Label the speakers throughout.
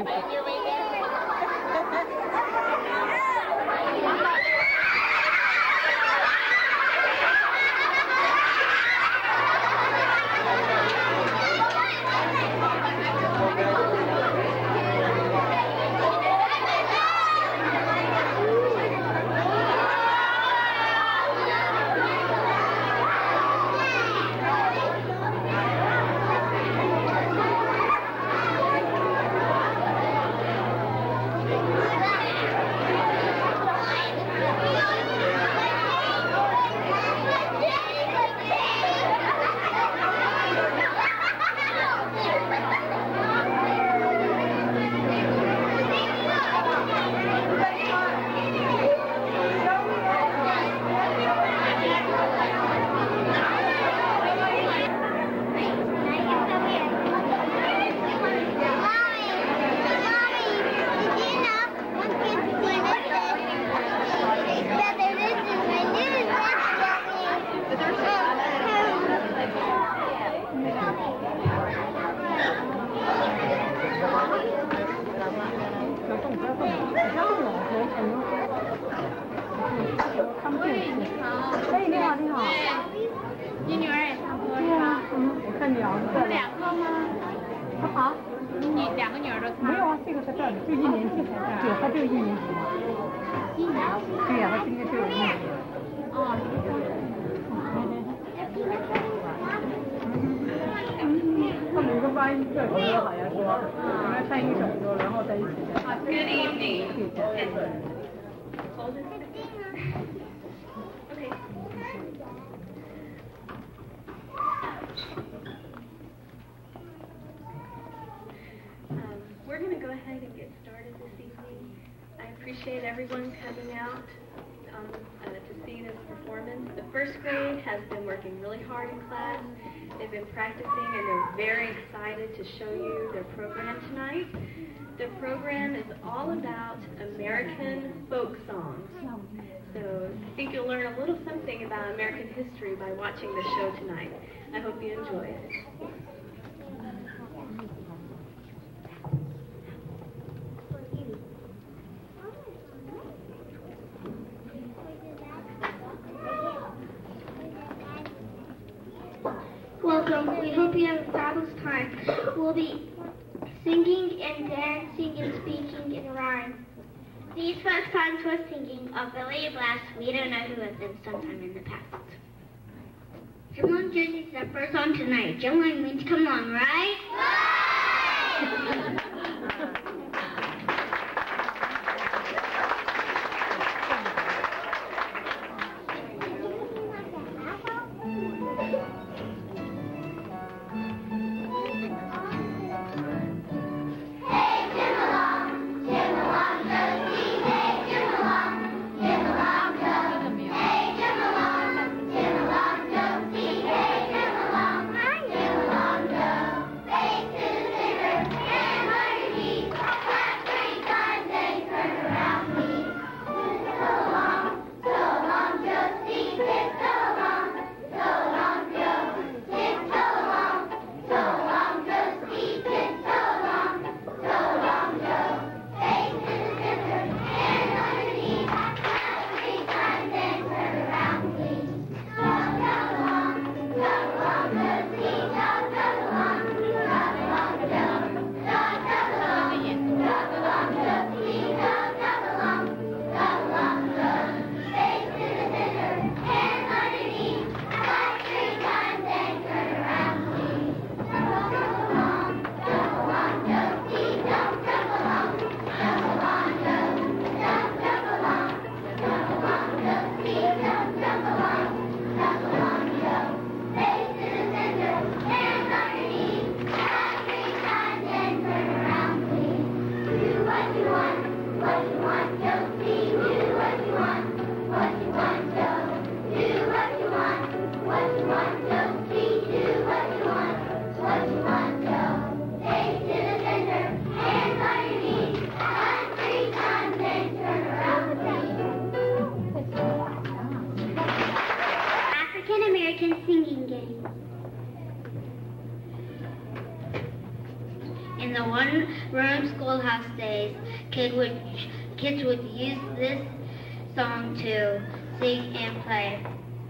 Speaker 1: We're going to go ahead and get started this evening. I appreciate everyone coming out to see this performance. The first grade has been working really hard in class. They've been practicing and they're very excited to show you their program tonight. The program is all about American folk songs. So I think you'll learn a little something about American history by watching the show tonight. I hope you enjoy it.
Speaker 2: Welcome. We hope you have a fabulous time. We'll be singing and dancing and speaking in rhyme. These first times we're singing are really a blast. We don't know who has been sometime in the past. Everyone joins us our first song tonight. Jungling means come on, right? Right! In the one-room schoolhouse days, kids would use this song to sing and play.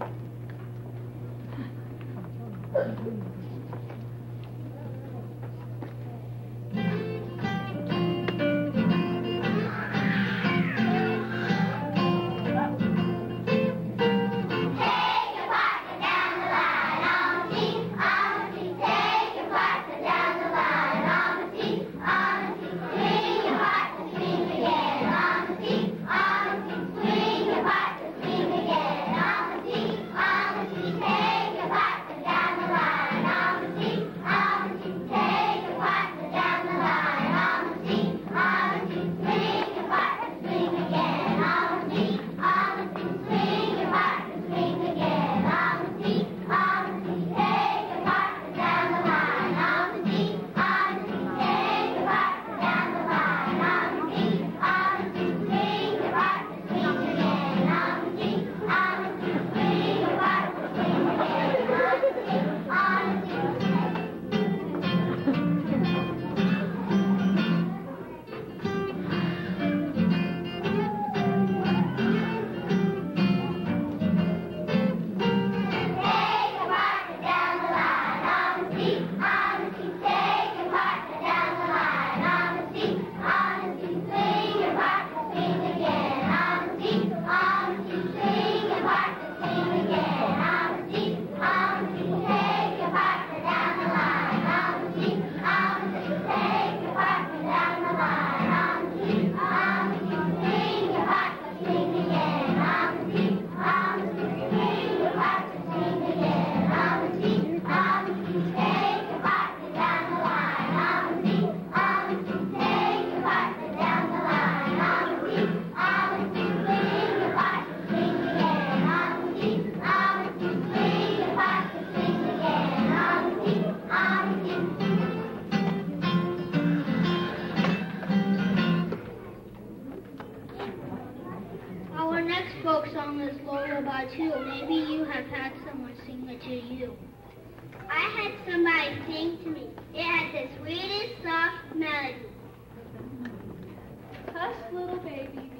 Speaker 2: Folk song is lullaby too. Maybe you have had someone sing it to you. I had somebody sing to me. It had the sweetest soft melody.
Speaker 3: Hush, little baby,